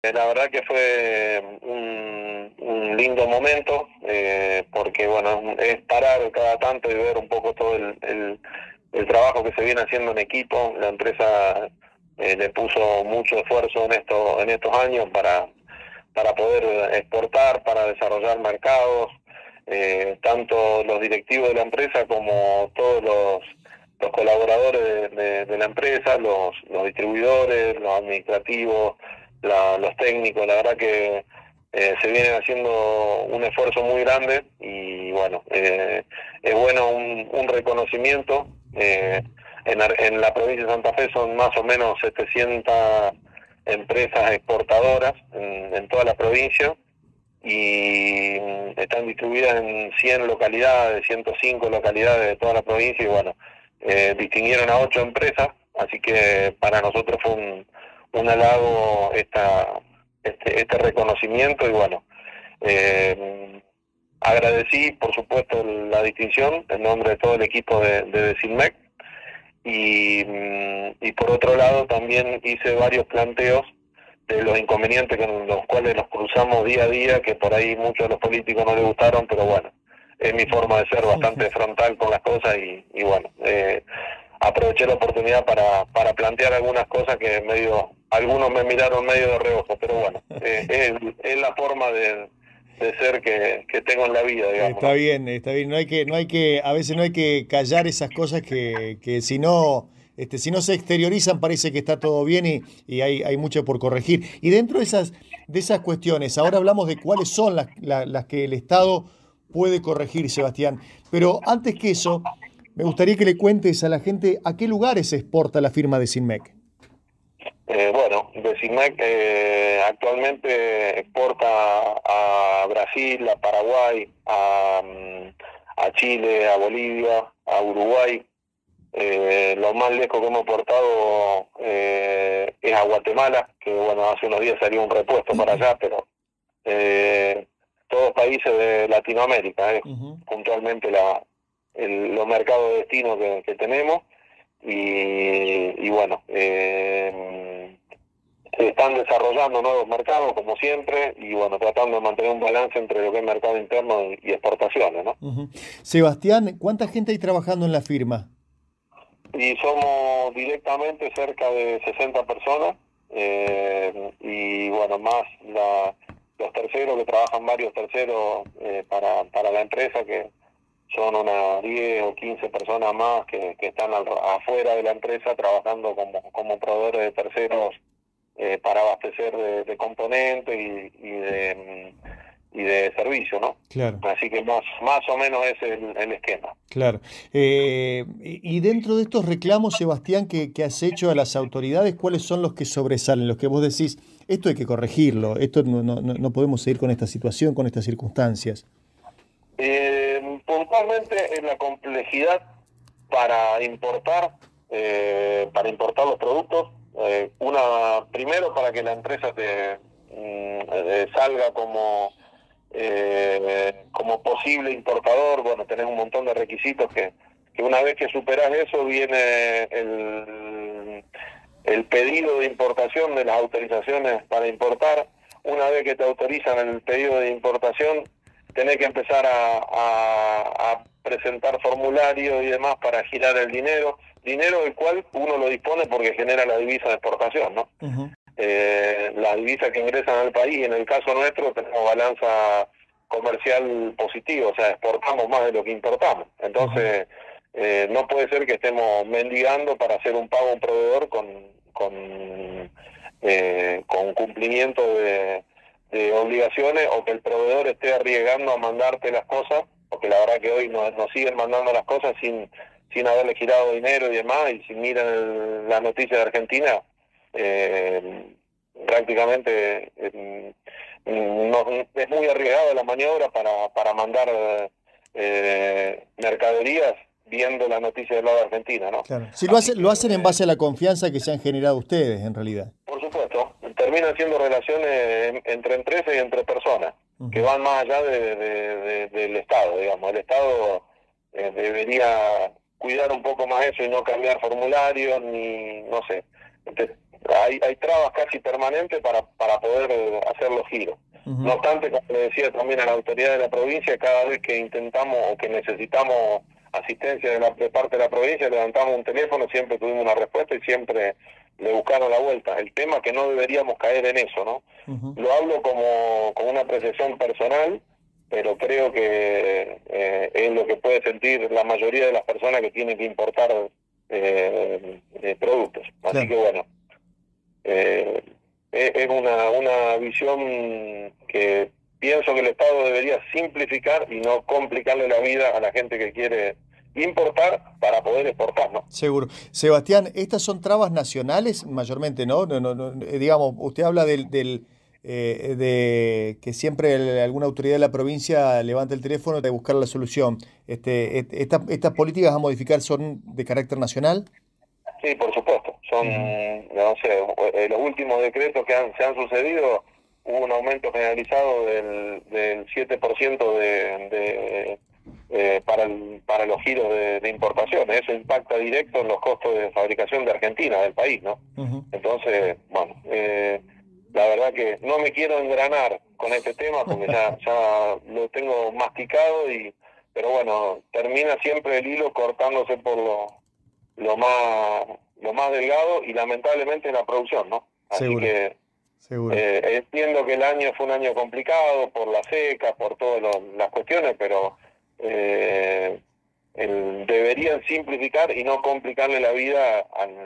La verdad que fue un lindo momento, porque bueno, es parar cada tanto y ver un poco todo el trabajo que se viene haciendo en equipo. La empresa le puso mucho esfuerzo en estos años para poder exportar, para desarrollar mercados, tanto los directivos de la empresa como todos los colaboradores de la empresa, los distribuidores, los administrativos, los técnicos. La verdad que se viene haciendo un esfuerzo muy grande y bueno, es bueno un reconocimiento. En la provincia de Santa Fe son más o menos 700 empresas exportadoras en toda la provincia y están distribuidas en 100 localidades, 105 localidades de toda la provincia y bueno, distinguieron a 8 empresas, así que para nosotros fue un halago este reconocimiento y bueno, agradecí por supuesto la distinción en nombre de todo el equipo de Decilmec y por otro lado también hice varios planteos de los inconvenientes con los cuales nos cruzamos día a día, que por ahí muchos de los políticos no les gustaron, pero bueno, es mi forma de ser bastante frontal con las cosas y bueno, aproveché la oportunidad para plantear algunas cosas que algunos me miraron medio de reojo, pero bueno, es la forma de ser que tengo en la vida, digamos, Está ¿no? bien, está bien. A veces no hay que callar esas cosas que si no, si no se exteriorizan parece que está todo bien y hay mucho por corregir. Y dentro de esas cuestiones, ahora hablamos de cuáles son las que el Estado puede corregir, Sebastián. Pero antes que eso, me gustaría que le cuentes a la gente a qué lugares se exporta la firma de Sinmec. Bueno, Decimec actualmente exporta a Brasil, a Paraguay, a Chile, a Bolivia, a Uruguay. Lo más lejos que hemos exportado es a Guatemala, que bueno, hace unos días salió un repuesto para allá, pero todos países de Latinoamérica, Ujú. puntualmente los mercados de destino que tenemos. Y bueno, se están desarrollando nuevos mercados como siempre y bueno, tratando de mantener un balance entre lo que es mercado interno y exportaciones, ¿no? Ujú. Sebastián, ¿cuánta gente hay trabajando en la firma? Y somos directamente cerca de 60 personas y bueno, más los terceros, que trabajan varios terceros para la empresa, que son unas 10 o 15 personas más que están afuera de la empresa trabajando como proveedores de terceros para abastecer de componentes y de servicio, ¿no? Claro. Así que más o menos ese es el esquema. Claro. Y dentro de estos reclamos, Sebastián, que has hecho a las autoridades, ¿cuáles son los que sobresalen? Los que vos decís, esto hay que corregirlo, esto no podemos seguir con esta situación, con estas circunstancias. Puntualmente en la complejidad para importar los productos, primero para que la empresa salga como posible importador. Bueno, tenés un montón de requisitos que una vez que superás eso viene el pedido de importación, de las autorizaciones para importar. Una vez que te autorizan el pedido de importación, tenés que empezar a presentar formularios y demás para girar el dinero del cual uno lo dispone porque genera la divisa de exportación, ¿no? Ujú. Las divisas que ingresan al país, en el caso nuestro tenemos balanza comercial positiva, o sea, exportamos más de lo que importamos. Ujú. Entonces, no puede ser que estemos mendigando para hacer un pago a un proveedor con cumplimiento de obligaciones, o que el proveedor esté arriesgando a mandarte las cosas, porque la verdad que hoy nos siguen mandando las cosas sin haberle girado dinero y demás, y si miran la noticia de Argentina, eh, prácticamente es muy arriesgada la maniobra para mandar mercaderías viendo la noticia del lado de Argentina, ¿no? Claro. Sí, Así lo que, hacen en base a la confianza que se han generado ustedes, en realidad. por supuesto, terminan siendo relaciones entre empresas y entre personas, que Ujú. van más allá del Estado, digamos. El Estado debería cuidar un poco más eso y no cambiar formularios, ni, no sé. hay trabas casi permanentes para poder hacer los giros. No obstante, como le decía también a la autoridad de la provincia, cada vez que intentamos o que necesitamos asistencia de parte de la provincia, levantamos un teléfono, siempre tuvimos una respuesta y siempre le buscaron la vuelta. El tema es que no deberíamos caer en eso, ¿no? Lo hablo como una apreciación personal, pero creo que es lo que puede sentir la mayoría de las personas que tienen que importar productos. Así que bueno, es una visión que pienso que el Estado debería simplificar y no complicarle la vida a la gente que quiere importar para poder exportar, ¿no? Seguro. Sebastián, estas son trabas nacionales mayormente, ¿no? Digamos, usted habla de que siempre alguna autoridad de la provincia levanta el teléfono de buscar la solución. ¿Estas políticas a modificar son de carácter nacional? Sí, por supuesto. Son, no sé, los últimos decretos que se han sucedido, hubo un aumento generalizado del 7% para los giros de importación. Eso impacta directo en los costos de fabricación de Argentina, del país, ¿no? Entonces, bueno, la verdad que no me quiero engranar con este tema porque ya lo tengo masticado, pero bueno, termina siempre el hilo cortándose por lo más delgado y lamentablemente la producción, ¿no? Así Seguro. que Seguro. entiendo que el año fue un año complicado por la seca, por todas las cuestiones, pero deberían simplificar y no complicarle la vida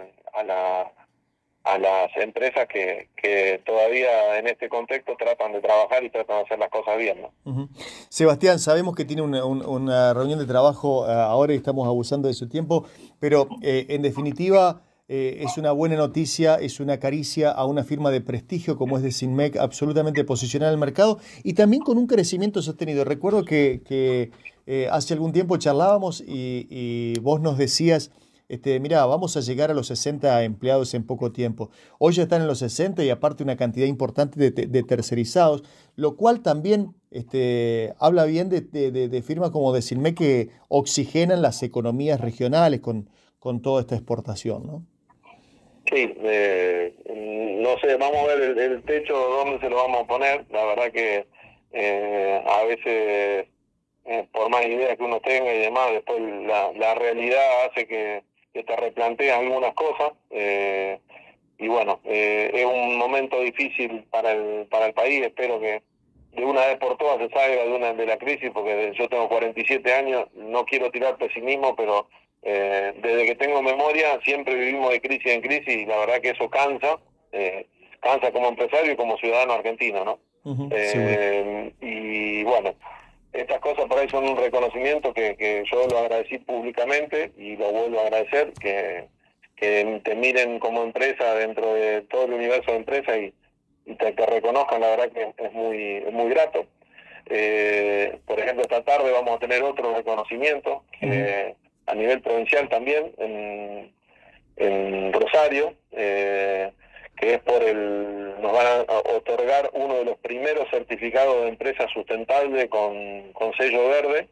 a las empresas que todavía en este contexto tratan de trabajar y tratan de hacer las cosas bien, ¿no? Sebastián, sabemos que tiene una reunión de trabajo ahora y estamos abusando de su tiempo, pero en definitiva es una buena noticia, es una caricia a una firma de prestigio como es Desinmec, absolutamente posicionada en el mercado y también con un crecimiento sostenido. Recuerdo que hace algún tiempo charlábamos y vos nos decías, mirá, vamos a llegar a los 60 empleados en poco tiempo. Hoy ya están en los 60 y aparte una cantidad importante de tercerizados, lo cual también habla bien de firmas como Desinmec que oxigenan las economías regionales con toda esta exportación, ¿no? Sí, no sé, vamos a ver el techo dónde se lo vamos a poner. La verdad que a veces, por más ideas que uno tenga y demás, después la realidad hace que te replanteas algunas cosas. Y bueno, es un momento difícil para el país. Espero que de una vez por todas se salga de la crisis, porque yo tengo 47 años, no quiero tirar pesimismo, pero desde que tengo memoria siempre vivimos de crisis en crisis y la verdad que eso cansa como empresario y como ciudadano argentino, ¿no? Y bueno, estas cosas por ahí son un reconocimiento que yo lo agradecí públicamente y lo vuelvo a agradecer, que te miren como empresa dentro de todo el universo de empresas y te reconozcan, la verdad que es muy grato. Por ejemplo, esta tarde vamos a tener otro reconocimiento a nivel provincial también en Rosario, que es nos van a otorgar uno de los primeros certificados de empresa sustentable con sello verde,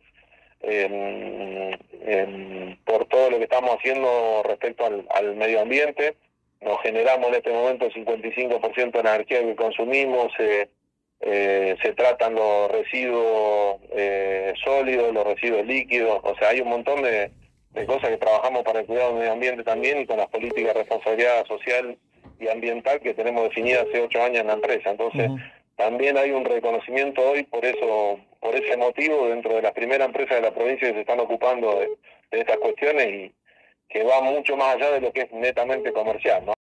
por todo lo que estamos haciendo respecto al medio ambiente. Nos generamos en este momento el 55% de la energía que consumimos, se tratan los residuos sólidos, los residuos líquidos, o sea, hay un montón de cosas que trabajamos para el cuidado del medio ambiente también y con las políticas de responsabilidad social y ambiental que tenemos definidas hace 8 años en la empresa. Entonces, también hay un reconocimiento hoy por ese motivo dentro de las primeras empresas de la provincia que se están ocupando de estas cuestiones y que va mucho más allá de lo que es netamente comercial, ¿no?